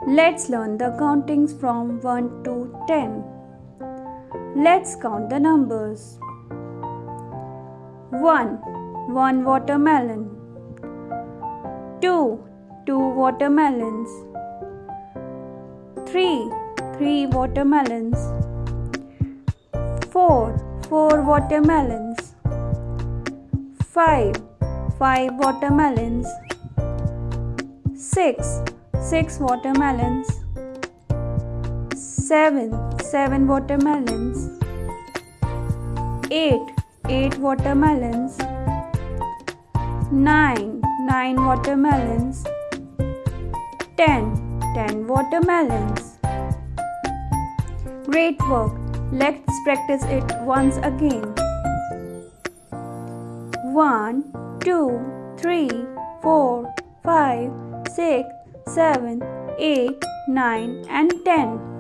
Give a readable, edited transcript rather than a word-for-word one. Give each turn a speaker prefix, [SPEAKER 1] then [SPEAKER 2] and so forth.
[SPEAKER 1] Let's learn the countings from 1 to 10. Let's count the numbers. 1. 1 watermelon. 2. 2 watermelons. 3. 3 watermelons. 4. 4 watermelons. 5. 5 watermelons. 6. 6 watermelons. 7. 7 watermelons. 8. 8 watermelons. 9. 9 watermelons. 10. 10 watermelons. Great work! Let's practice it once again. 1, 2, 3, 4, 5, 6, 7, 8, 9 and 10.